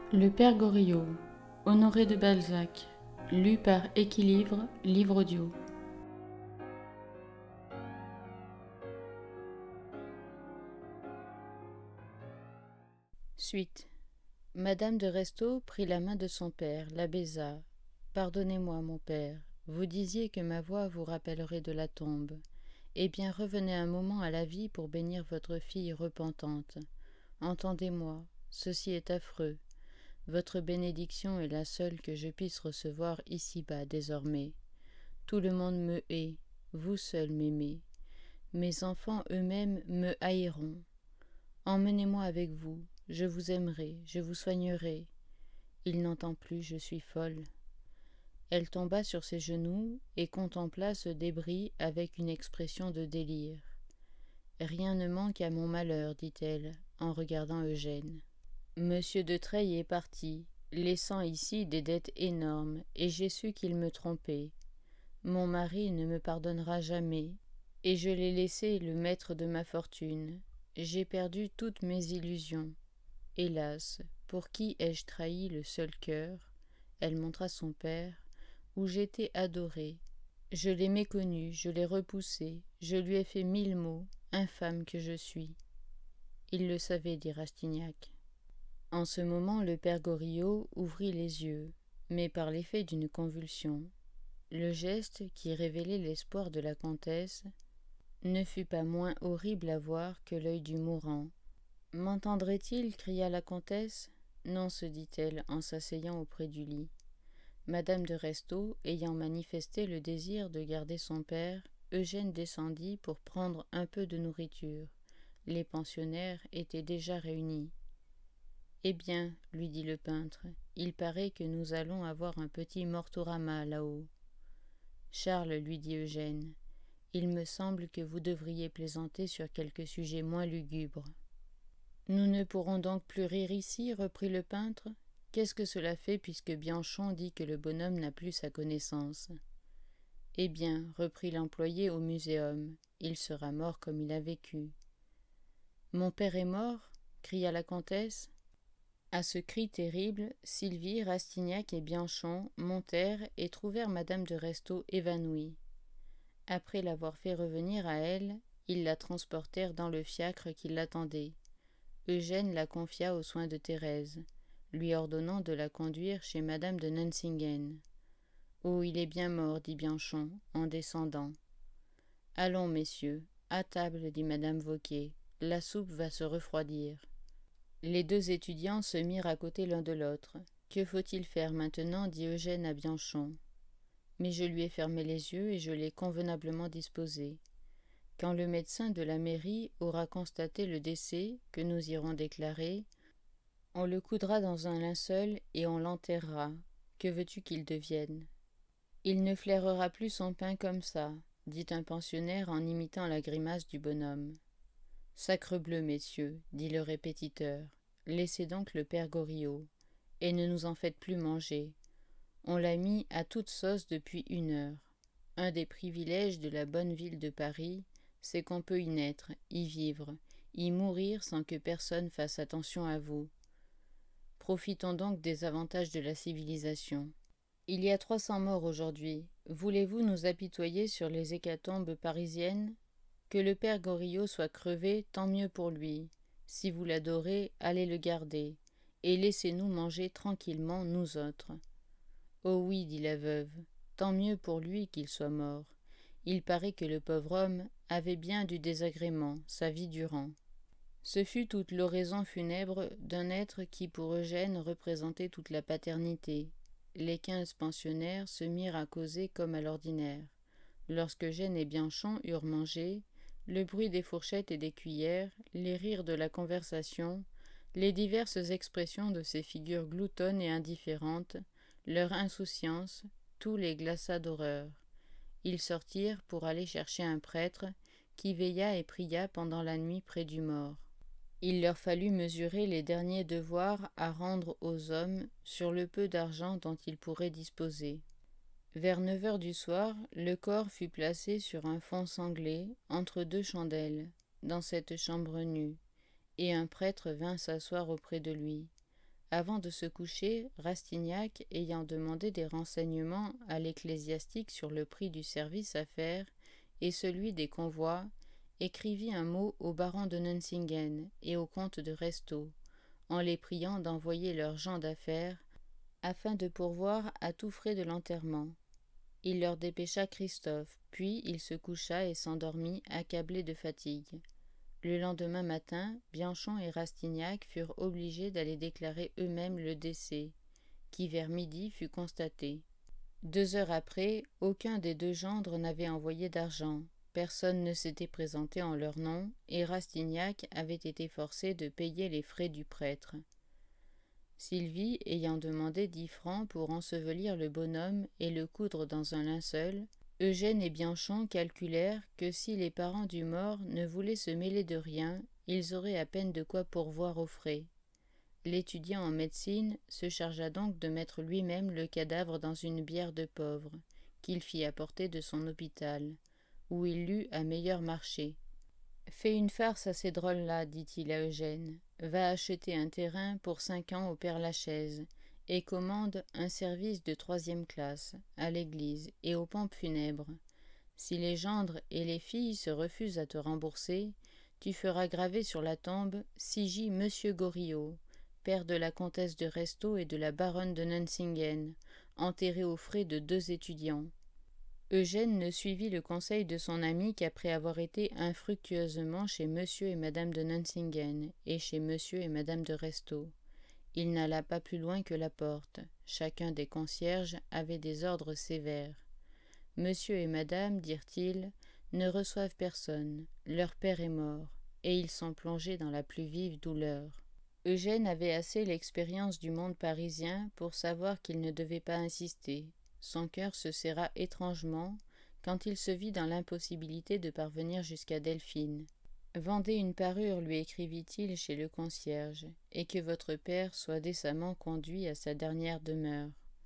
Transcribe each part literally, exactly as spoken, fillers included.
Le Père Goriot, Honoré de Balzac, lu par Équilivre, livre audio. Suite. Madame de Restaud prit la main de son père, la baisa. « Pardonnez-moi, mon père, vous disiez que ma voix vous rappellerait de la tombe. Eh bien, revenez un moment à la vie pour bénir votre fille repentante. Entendez-moi, ceci est affreux. Votre bénédiction est la seule que je puisse recevoir ici-bas désormais. Tout le monde me hait, vous seul m'aimez. Mes enfants eux-mêmes me haïront. Emmenez-moi avec vous, je vous aimerai, je vous soignerai. Il n'entend plus, je suis folle. » Elle tomba sur ses genoux et contempla ce débris avec une expression de délire. « Rien ne manque à mon malheur, dit-elle, en regardant Eugène. Monsieur de Treilles est parti, laissant ici des dettes énormes, et j'ai su qu'il me trompait. Mon mari ne me pardonnera jamais, et je l'ai laissé le maître de ma fortune. J'ai perdu toutes mes illusions. Hélas, pour qui ai-je trahi le seul cœur, elle montra son père, où j'étais adorée. Je l'ai méconnu, je l'ai repoussé, je lui ai fait mille maux, infâme que je suis. » Il le savait, dit Rastignac. En ce moment, le père Goriot ouvrit les yeux, mais par l'effet d'une convulsion. Le geste, qui révélait l'espoir de la comtesse, ne fut pas moins horrible à voir que l'œil du mourant. « M'entendrait-il » cria la comtesse. « Non, se dit-elle en s'asseyant auprès du lit. » Madame de Restaud, ayant manifesté le désir de garder son père, Eugène descendit pour prendre un peu de nourriture. Les pensionnaires étaient déjà réunis. « Eh bien, lui dit le peintre, il paraît que nous allons avoir un petit mortorama là-haut. »« Charles, lui dit Eugène, il me semble que vous devriez plaisanter sur quelque sujet moins lugubre. »« Nous ne pourrons donc plus rire ici, reprit le peintre. Qu'est-ce que cela fait puisque Bianchon dit que le bonhomme n'a plus sa connaissance ? Eh bien, reprit l'employé au muséum, il sera mort comme il a vécu. »« Mon père est mort ? Cria la comtesse. À ce cri terrible, Sylvie, Rastignac et Bianchon montèrent et trouvèrent madame de Restaud évanouie. Après l'avoir fait revenir à elle, ils la transportèrent dans le fiacre qui l'attendait. Eugène la confia aux soins de Thérèse, lui ordonnant de la conduire chez madame de Nuncingen. « Oh, il est bien mort, dit Bianchon, en descendant. »« Allons, messieurs, à table, dit madame Vauquier, la soupe va se refroidir. » Les deux étudiants se mirent à côté l'un de l'autre. « Que faut-il faire maintenant » dit Eugène à Bianchon. « Mais je lui ai fermé les yeux et je l'ai convenablement disposé. Quand le médecin de la mairie aura constaté le décès que nous irons déclarer, on le coudra dans un linceul et on l'enterrera. Que veux-tu qu'il devienne ? » « Il ne flairera plus son pain comme ça, » dit un pensionnaire en imitant la grimace du bonhomme. « Sacrebleu, messieurs, dit le répétiteur, laissez donc le père Goriot, et ne nous en faites plus manger. On l'a mis à toute sauce depuis une heure. Un des privilèges de la bonne ville de Paris, c'est qu'on peut y naître, y vivre, y mourir sans que personne fasse attention à vous. Profitons donc des avantages de la civilisation. Il y a trois cents morts aujourd'hui. Voulez-vous nous apitoyer sur les hécatombes parisiennes ? Que le père Goriot soit crevé, tant mieux pour lui. Si vous l'adorez, allez le garder, et laissez-nous manger tranquillement, nous autres. »« Oh oui, dit la veuve, tant mieux pour lui qu'il soit mort. Il paraît que le pauvre homme avait bien du désagrément, sa vie durant. » Ce fut toute l'oraison funèbre d'un être qui pour Eugène représentait toute la paternité. Les quinze pensionnaires se mirent à causer comme à l'ordinaire. Lorsque Eugène et Bianchon eurent mangé, le bruit des fourchettes et des cuillères, les rires de la conversation, les diverses expressions de ces figures gloutonnes et indifférentes, leur insouciance, tout les glaça d'horreur. Ils sortirent pour aller chercher un prêtre qui veilla et pria pendant la nuit près du mort. Il leur fallut mesurer les derniers devoirs à rendre aux hommes sur le peu d'argent dont ils pourraient disposer. Vers neuf heures du soir, le corps fut placé sur un fond sanglé, entre deux chandelles, dans cette chambre nue, et un prêtre vint s'asseoir auprès de lui. Avant de se coucher, Rastignac, ayant demandé des renseignements à l'ecclésiastique sur le prix du service à faire et celui des convois, écrivit un mot au baron de Nuncingen et au comte de Restaud, en les priant d'envoyer leurs gens d'affaires afin de pourvoir à tout frais de l'enterrement. Il leur dépêcha Christophe, puis il se coucha et s'endormit, accablé de fatigue. Le lendemain matin, Bianchon et Rastignac furent obligés d'aller déclarer eux-mêmes le décès, qui vers midi fut constaté. Deux heures après, aucun des deux gendres n'avait envoyé d'argent. Personne ne s'était présenté en leur nom, et Rastignac avait été forcé de payer les frais du prêtre. Sylvie, ayant demandé dix francs pour ensevelir le bonhomme et le coudre dans un linceul, Eugène et Bianchon calculèrent que si les parents du mort ne voulaient se mêler de rien, ils auraient à peine de quoi pourvoir aux frais. L'étudiant en médecine se chargea donc de mettre lui-même le cadavre dans une bière de pauvre, qu'il fit apporter de son hôpital, où il lut à meilleur marché. « Fais une farce à ces drôles-là, dit-il à Eugène. Va acheter un terrain pour cinq ans au Père-Lachaise, et commande un service de troisième classe, à l'église et aux pompes funèbres. Si les gendres et les filles se refusent à te rembourser, tu feras graver sur la tombe « Sigy Monsieur Goriot, père de la comtesse de Restaud et de la baronne de Nuncingen, enterré aux frais de deux étudiants. » Eugène ne suivit le conseil de son ami qu'après avoir été infructueusement chez monsieur et madame de Nuncingen et chez monsieur et madame de Restaud. Il n'alla pas plus loin que la porte. Chacun des concierges avait des ordres sévères. Monsieur et madame, dirent-ils, ne reçoivent personne. Leur père est mort, et ils sont plongés dans la plus vive douleur. Eugène avait assez l'expérience du monde parisien pour savoir qu'il ne devait pas insister. Son cœur se serra étrangement quand il se vit dans l'impossibilité de parvenir jusqu'à Delphine. « Vendez une parure, lui écrivit-il chez le concierge, et que votre père soit décemment conduit à sa dernière demeure. »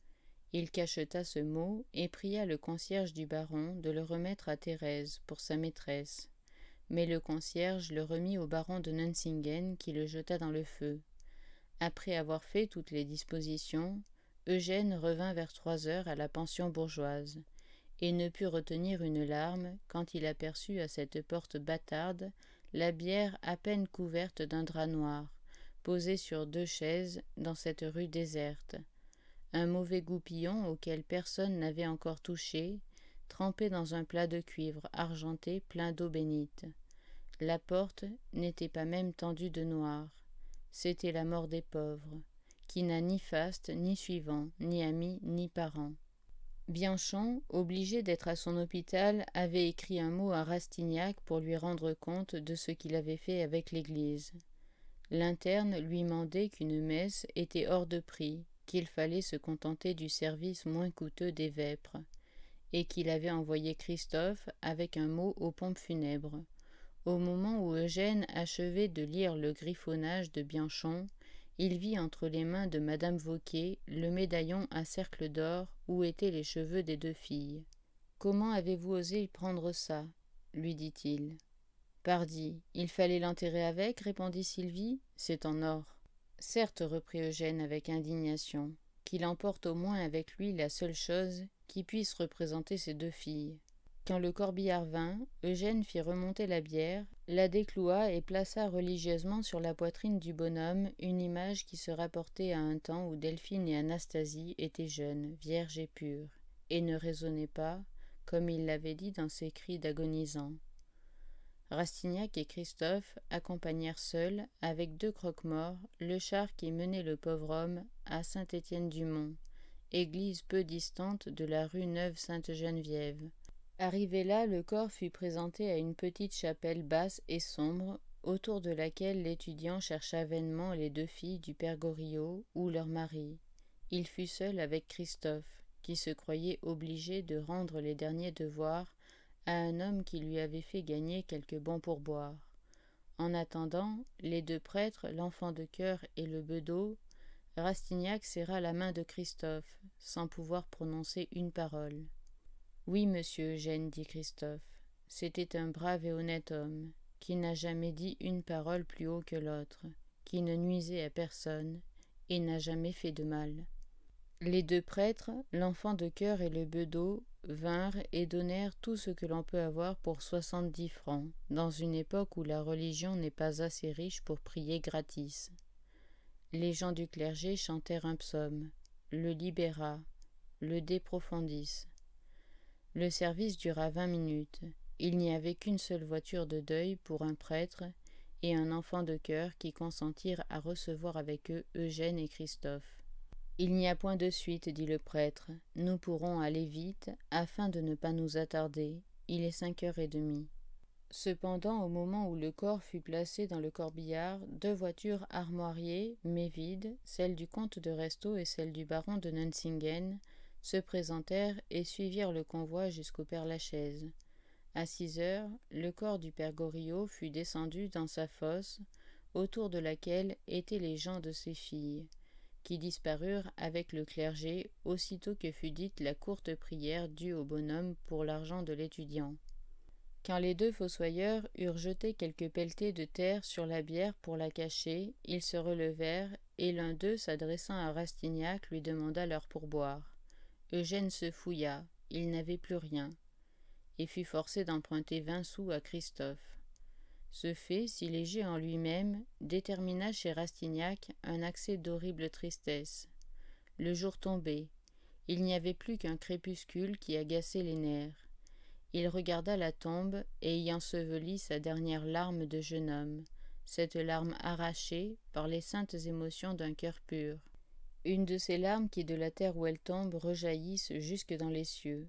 Il cacheta ce mot et pria le concierge du baron de le remettre à Thérèse pour sa maîtresse. Mais le concierge le remit au baron de Nuncingen qui le jeta dans le feu. Après avoir fait toutes les dispositions, Eugène revint vers trois heures à la pension bourgeoise, et ne put retenir une larme quand il aperçut à cette porte bâtarde la bière à peine couverte d'un drap noir, posée sur deux chaises dans cette rue déserte. Un mauvais goupillon auquel personne n'avait encore touché, trempé dans un plat de cuivre argenté plein d'eau bénite. La porte n'était pas même tendue de noir. C'était la mort des pauvres, qui n'a ni faste, ni suivant, ni ami, ni parent. Bianchon, obligé d'être à son hôpital, avait écrit un mot à Rastignac pour lui rendre compte de ce qu'il avait fait avec l'Église. L'interne lui mandait qu'une messe était hors de prix, qu'il fallait se contenter du service moins coûteux des vêpres, et qu'il avait envoyé Christophe avec un mot aux pompes funèbres. Au moment où Eugène achevait de lire le griffonnage de Bianchon, il vit entre les mains de madame Vauquer le médaillon à cercle d'or où étaient les cheveux des deux filles. « Comment avez-vous osé prendre ça ?» lui dit-il. « Pardi, il fallait l'enterrer avec, répondit Sylvie. C'est en or. » Certes, reprit Eugène avec indignation, qu'il emporte au moins avec lui la seule chose qui puisse représenter ces deux filles. Quand le corbillard vint, Eugène fit remonter la bière, la décloua et plaça religieusement sur la poitrine du bonhomme une image qui se rapportait à un temps où Delphine et Anastasie étaient jeunes, vierges et pures, et ne raisonnaient pas, comme il l'avait dit dans ses cris d'agonisants. Rastignac et Christophe accompagnèrent seuls, avec deux croque-morts, le char qui menait le pauvre homme à Saint-Étienne-du-Mont, église peu distante de la rue Neuve-Sainte-Geneviève. Arrivé là, le corps fut présenté à une petite chapelle basse et sombre, autour de laquelle l'étudiant chercha vainement les deux filles du père Goriot ou leurs maris. Il fut seul avec Christophe, qui se croyait obligé de rendre les derniers devoirs à un homme qui lui avait fait gagner quelques bons pourboires. En attendant, les deux prêtres, l'enfant de chœur et le bedeau, Rastignac serra la main de Christophe, sans pouvoir prononcer une parole. « Oui, monsieur Eugène, dit Christophe, c'était un brave et honnête homme, qui n'a jamais dit une parole plus haut que l'autre, qui ne nuisait à personne, et n'a jamais fait de mal. Les deux prêtres, l'enfant de cœur et le bedeau, vinrent et donnèrent tout ce que l'on peut avoir pour soixante-dix francs, dans une époque où la religion n'est pas assez riche pour prier gratis. Les gens du clergé chantèrent un psaume, le Libera, le De Profundis. Le service dura vingt minutes. Il n'y avait qu'une seule voiture de deuil pour un prêtre et un enfant de cœur qui consentirent à recevoir avec eux Eugène et Christophe. « Il n'y a point de suite, dit le prêtre. Nous pourrons aller vite, afin de ne pas nous attarder. Il est cinq heures et demie. » Cependant, au moment où le corps fut placé dans le corbillard, deux voitures armoiriées, mais vides, celle du comte de Restaud et celle du baron de Nuncingen, se présentèrent et suivirent le convoi jusqu'au Père-Lachaise. À six heures, le corps du père Goriot fut descendu dans sa fosse, autour de laquelle étaient les gens de ses filles, qui disparurent avec le clergé aussitôt que fut dite la courte prière due au bonhomme pour l'argent de l'étudiant. Quand les deux fossoyeurs eurent jeté quelques pelletées de terre sur la bière pour la cacher, ils se relevèrent, et l'un d'eux, s'adressant à Rastignac, lui demanda leur pourboire. Eugène se fouilla, il n'avait plus rien, et fut forcé d'emprunter vingt sous à Christophe. Ce fait, si léger en lui-même, détermina chez Rastignac un accès d'horrible tristesse. Le jour tombait. Il n'y avait plus qu'un crépuscule qui agaçait les nerfs. Il regarda la tombe et y ensevelit sa dernière larme de jeune homme, cette larme arrachée par les saintes émotions d'un cœur pur. Une de ces larmes qui, de la terre où elles tombent, rejaillissent jusque dans les cieux.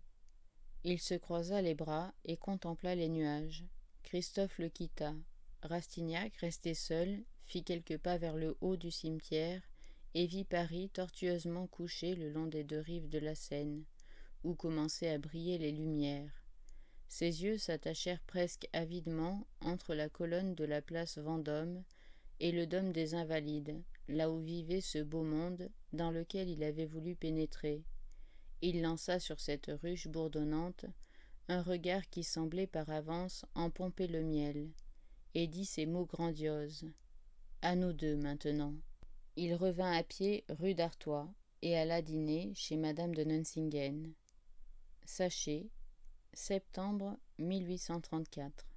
Il se croisa les bras et contempla les nuages. Christophe le quitta. Rastignac, resté seul, fit quelques pas vers le haut du cimetière et vit Paris tortueusement couché le long des deux rives de la Seine, où commençaient à briller les lumières. Ses yeux s'attachèrent presque avidement entre la colonne de la place Vendôme et le dôme des Invalides, là où vivait ce beau monde dans lequel il avait voulu pénétrer. Il lança sur cette ruche bourdonnante un regard qui semblait par avance en pomper le miel, et dit ces mots grandioses. « À nous deux maintenant. » Il revint à pied rue d'Artois et alla dîner chez madame de Nuncingen. Sachez, septembre mille huit cent trente-quatre.